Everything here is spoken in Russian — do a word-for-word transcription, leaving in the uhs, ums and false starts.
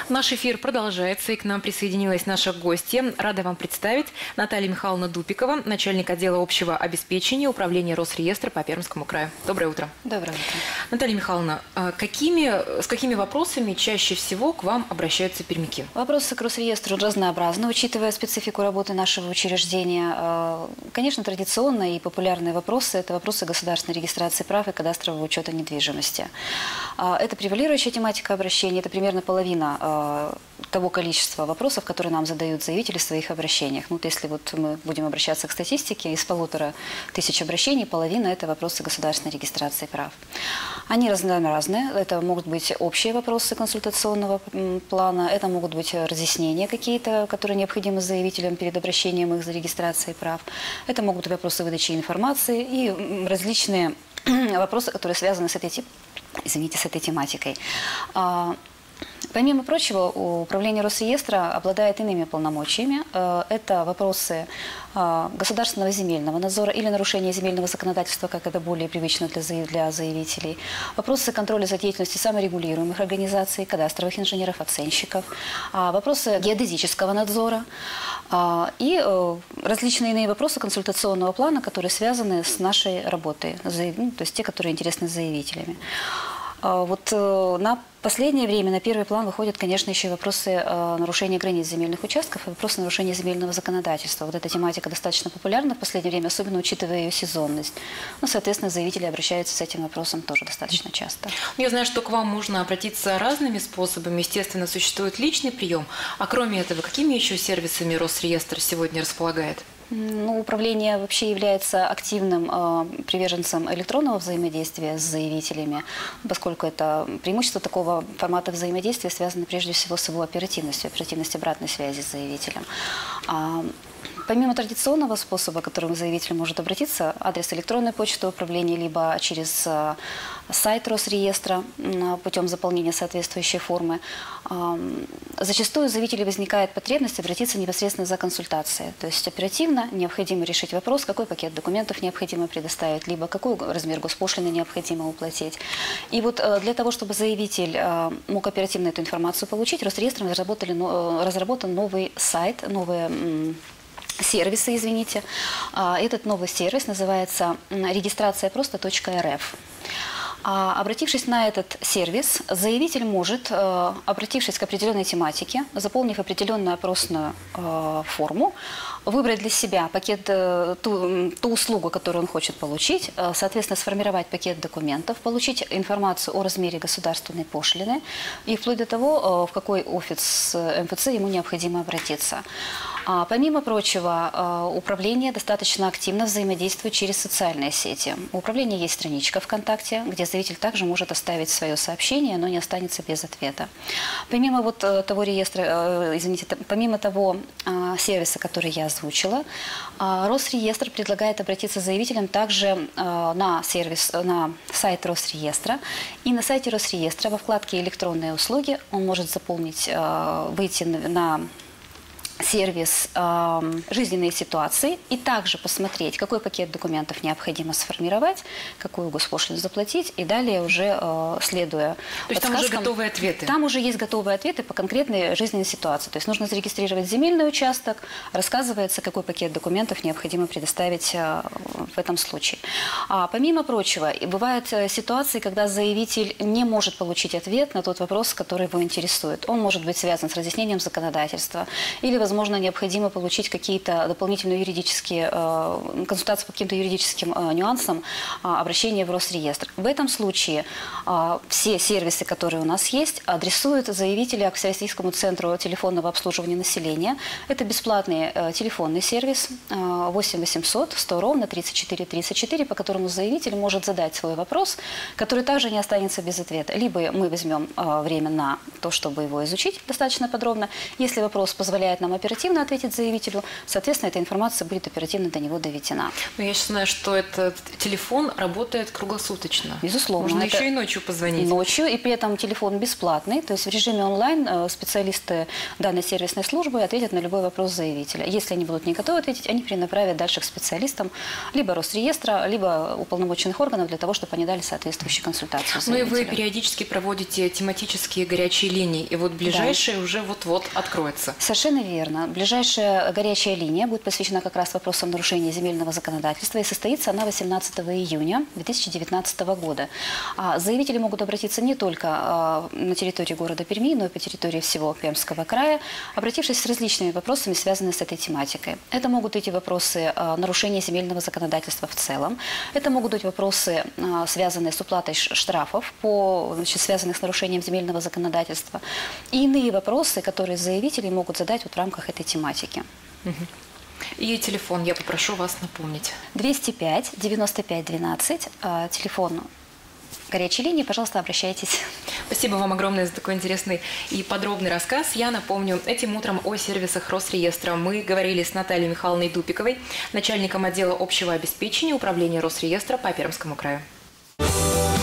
Наш эфир продолжается, и к нам присоединилась наша гостья. Рада вам представить Наталья Михайловна Дупикова, начальник отдела общего обеспечения Управления Росреестра по Пермскому краю. Доброе утро. Доброе утро. Наталья Михайловна, какими, с какими вопросами чаще всего к вам обращаются пермяки? Вопросы к Росреестру разнообразны, учитывая специфику работы нашего учреждения. Конечно, традиционные и популярные вопросы – это вопросы государственной регистрации прав и кадастрового учета недвижимости. Это превалирующая тематика обращений, это примерно половина того количества вопросов, которые нам задают заявители в своих обращениях. Ну, вот если вот мы будем обращаться к статистике, из полутора тысяч обращений половина – это вопросы государственной регистрации прав. Они разнообразны. Это могут быть общие вопросы консультационного плана, это могут быть разъяснения какие-то, которые необходимы заявителям перед обращением их за регистрацией прав. Это могут быть вопросы выдачи информации и различные вопросы, которые связаны с этой, извините, с этой тематикой. Помимо прочего, Управление Росреестра обладает иными полномочиями. Это вопросы государственного земельного надзора или нарушения земельного законодательства, как это более привычно для заявителей. Вопросы контроля за деятельностью саморегулируемых организаций, кадастровых инженеров, оценщиков. Вопросы геодезического надзора. И различные иные вопросы консультационного плана, которые связаны с нашей работой, то есть те, которые интересны заявителями. Вот на последнее время на первый план выходят, конечно, еще и вопросы нарушения границ земельных участков и вопросы нарушения земельного законодательства. Вот эта тематика достаточно популярна в последнее время, особенно учитывая ее сезонность. Ну, соответственно, заявители обращаются с этим вопросом тоже достаточно часто. Я знаю, что к вам можно обратиться разными способами. Естественно, существует личный прием. А кроме этого, какими еще сервисами Росреестр сегодня располагает? Ну, управление вообще является активным э, приверженцем электронного взаимодействия с заявителями, поскольку это преимущество такого формата взаимодействия связано прежде всего с его оперативностью, оперативностью обратной связи с заявителем. А, помимо традиционного способа, к которому заявитель может обратиться, адрес электронной почты управления, либо через э, сайт Росреестра э, путем заполнения соответствующей формы, э, зачастую у заявителя возникает потребность обратиться непосредственно за консультацией. То есть оперативно необходимо решить вопрос, какой пакет документов необходимо предоставить, либо какой размер госпошлины необходимо уплатить. И вот для того, чтобы заявитель мог оперативно эту информацию получить, Росреестром разработали, разработан новый сайт, новые сервисы, извините. Этот новый сервис называется регистрация просто точка эр эф. Обратившись на этот сервис, заявитель может, обратившись к определенной тематике, заполнив определенную опросную форму, выбрать для себя пакет, ту, ту услугу, которую он хочет получить, соответственно, сформировать пакет документов, получить информацию о размере государственной пошлины и вплоть до того, в какой офис эм эф цэ ему необходимо обратиться. Помимо прочего, управление достаточно активно взаимодействует через социальные сети. У управления есть страничка ВКонтакте, где заявитель также может оставить свое сообщение, но не останется без ответа. Помимо вот того реестра, извините, помимо того сервиса, который я озвучила, Росреестр предлагает обратиться заявителям также на сервис, на сайт Росреестра. И на сайте Росреестра во вкладке «Электронные услуги» он может заполнить, выйти на сервис э, «Жизненные ситуации» и также посмотреть, какой пакет документов необходимо сформировать, какую госпошлину заплатить, и далее уже э, следуя То есть там уже готовые ответы? Там уже есть готовые ответы по конкретной жизненной ситуации. То есть нужно зарегистрировать земельный участок, рассказывается, какой пакет документов необходимо предоставить э, в этом случае. А помимо прочего, бывают ситуации, когда заявитель не может получить ответ на тот вопрос, который его интересует. Он может быть связан с разъяснением законодательства или, возможно, необходимо получить какие-то дополнительные юридические э, консультации по каким-то юридическим э, нюансам э, обращения в Росреестр. В этом случае э, все сервисы, которые у нас есть, адресуют заявителя к Всероссийскому центру телефонного обслуживания населения. Это бесплатный э, телефонный сервис э, восемь восемьсот сто ровно тридцать четыре тридцать четыре, по которому заявитель может задать свой вопрос, который также не останется без ответа. Либо мы возьмем э, время на то, чтобы его изучить достаточно подробно. Если вопрос позволяет нам оперативно ответить заявителю, соответственно, эта информация будет оперативно до него доведена. Но я сейчас знаю, что этот телефон работает круглосуточно. Безусловно. Можно это еще и ночью позвонить. Ночью, и при этом телефон бесплатный, то есть в режиме онлайн э, специалисты данной сервисной службы ответят на любой вопрос заявителя. Если они будут не готовы ответить, они перенаправят дальше к специалистам либо Росреестра, либо уполномоченных органов для того, чтобы они дали соответствующую консультацию Ну и заявителю. вы периодически проводите тематические горячие линии, и вот ближайшая да. уже вот-вот откроется. Совершенно верно. Ближайшая горячая линия будет посвящена как раз вопросам нарушения земельного законодательства, и состоится она восемнадцатого июня две тысячи девятнадцатого года. А заявители могут обратиться не только а, на территории города Перми, но и по территории всего Пермского края, обратившись с различными вопросами, связанными с этой тематикой. Это могут быть вопросы а, нарушения земельного законодательства в целом, это могут быть вопросы, а, связанные с уплатой штрафов, по, значит, связанных с нарушением земельного законодательства, и иные вопросы, которые заявители могут задать вот в рамках этой тематики. И телефон я попрошу вас напомнить. двести пять девяносто пять двенадцать, а, телефон горячей линии, пожалуйста, обращайтесь. Спасибо вам огромное за такой интересный и подробный рассказ. Я напомню, этим утром о сервисах Росреестра мы говорили с Натальей Михайловной Дупиковой, начальником отдела общего обеспечения Управления Росреестра по Пермскому краю.